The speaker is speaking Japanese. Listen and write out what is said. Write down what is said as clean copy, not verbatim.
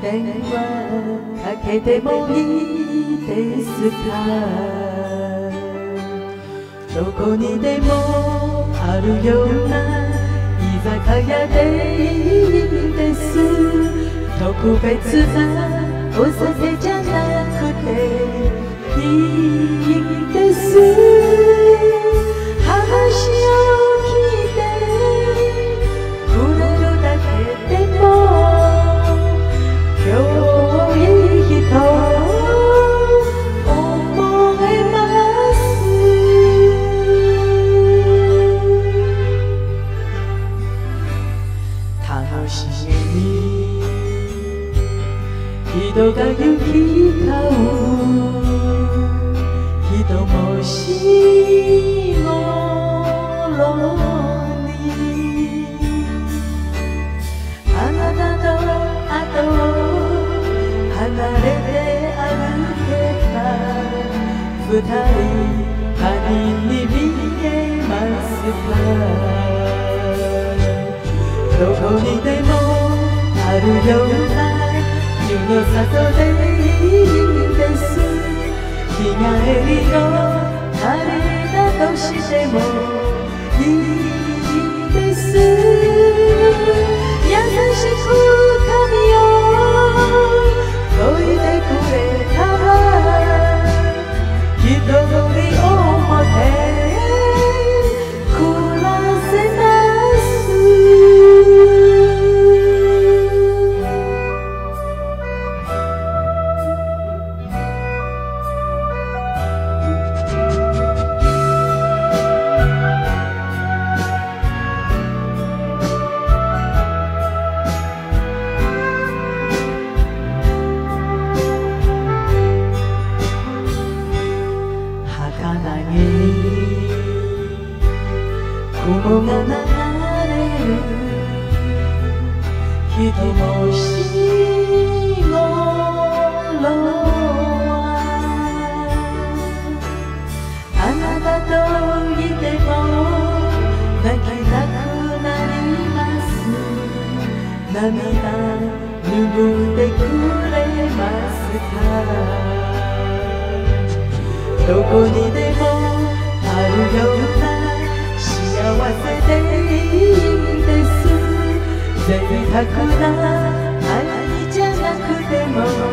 電話かけてもいいですか。どこにでもあるような居酒屋でいいです。特別なお酒じゃなくていいです。話を聞いてくれるだけでも今日いい人思えます。楽しみに人が行き交う人もし頃にあなたの後を離れて歩けば二人他人に見えますか。どこにでもあるような湯の里でいいです。日帰りの旅だとしてもいいです。優しく髪を解いてくれたら一人思って暮らせます。雲が流れる一文字頃はあなたといても泣きたくなります。涙拭ってくれますか。どこにでもあるような幸せでいいです。贅沢な愛じゃなくても